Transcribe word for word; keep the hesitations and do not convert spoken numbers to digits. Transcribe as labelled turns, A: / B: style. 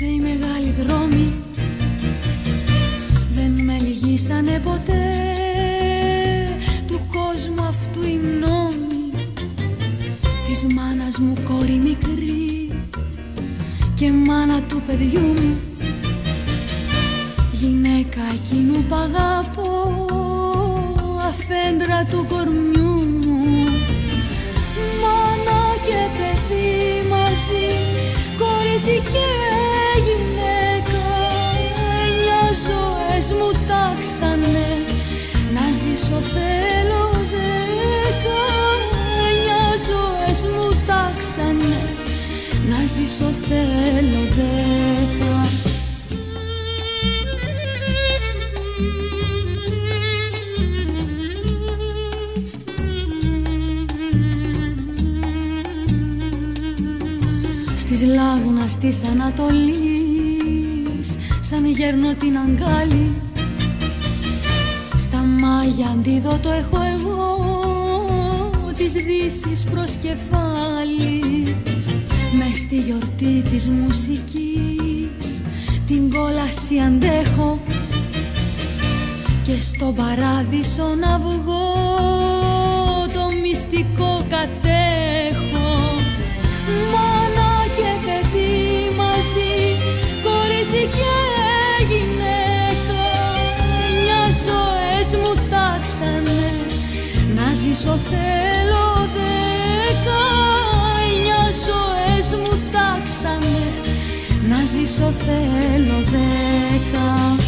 A: Ούτε οι μεγάλοι δρόμοι δεν με λυγίσανε ποτέ. Του κόσμου αυτού οι νόμοι, της μάνας μου κόρη μικρή και μάνα του παιδιού μου, γυναίκα εκείνου π' αγαπώ, αφέντρα του κορμιού μου. Μάνα και παιδί μαζί, κορίτσι και γυναίκα, εννιά ζωές μου τάξανε, να ζήσω θέλω δέκα. Εννιά ζωές μου τάξανε, να ζήσω θέλω δέκα. Της Λάγνας της Ανατολής, σαν γέρνω την αγκάλι, στα μάγια αντίδοτο έχω εγώ, της Δύσης προς κεφάλι. Μες στη γιορτή της μουσικής την κόλαση αντέχω και στον παράδεισο να βγω το μυστικό κατέχω. Μάνα και παιδί μαζί, κορίτσι και γυναίκα, εννιά ζωές μου τάξανε, να ζήσω θέλω δέκα. Εννιά ζωές μου τάξανε, να ζήσω θέλω δέκα.